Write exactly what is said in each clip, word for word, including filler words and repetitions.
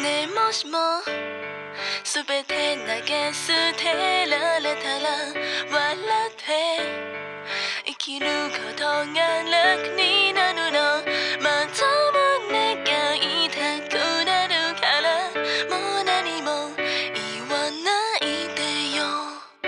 ねえもしもすべて投げ捨てられたら笑って生きることが楽になるの。またも願いたくなるからもう何も言わないでよ。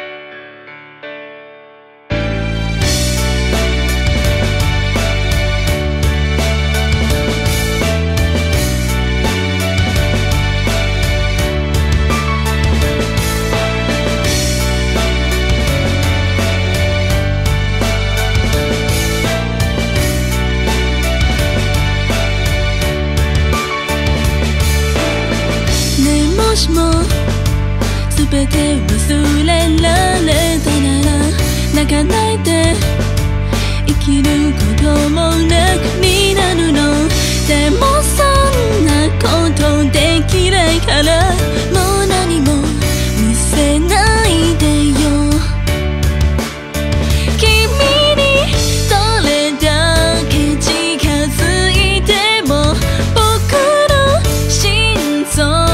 もしもすべて忘れられたなら泣かないで生きることも楽になるの。でもそんなことできないからもう何も見せないでよ。君にどれだけ近づいても僕の心臓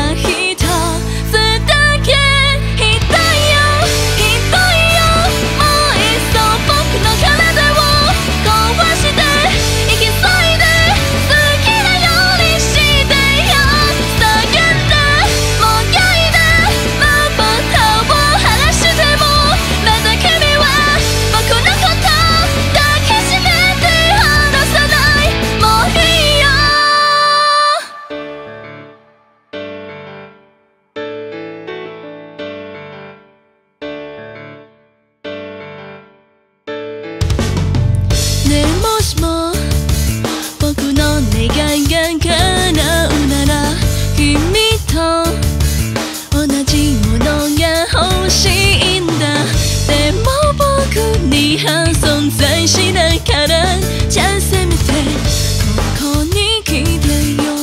もしも僕の願いが叶うなら君と同じものが欲しいんだ。でも僕には存在しないからじゃあせめてここに来てよ。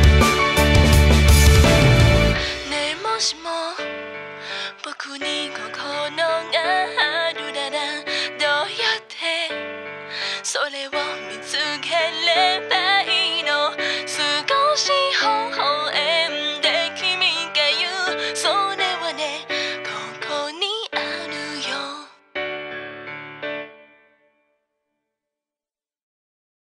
僕に